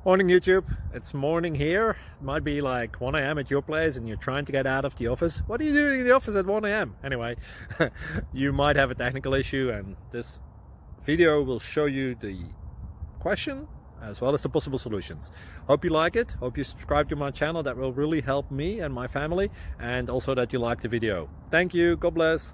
Morning YouTube, it's morning here. It might be like 1 a.m. at your place and you're trying to get out of the office. What are you doing in the office at 1 a.m? Anyway, you might have a technical issue and this video will show you the question as well as the possible solutions. Hope you like it, hope you subscribe to my channel. That will really help me and my family, and also that you like the video. Thank you, God bless.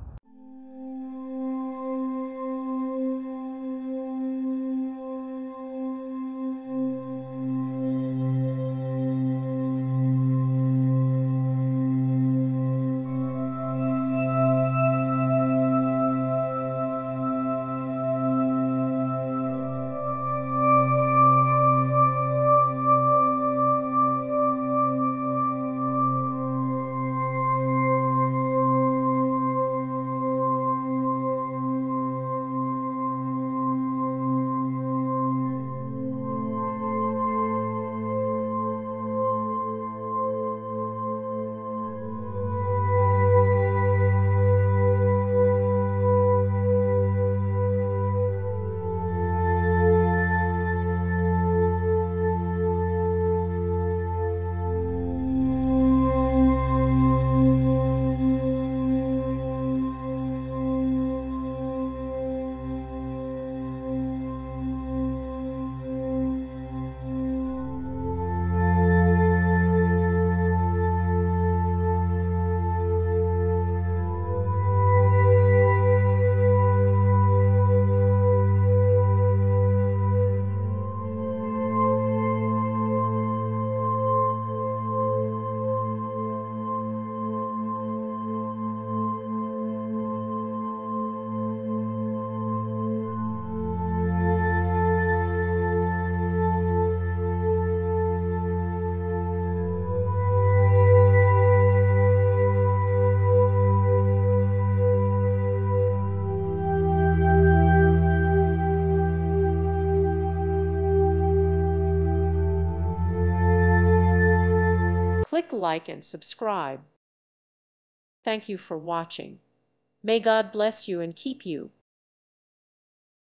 Click like and subscribe. Thank you for watching. May God bless you and keep you.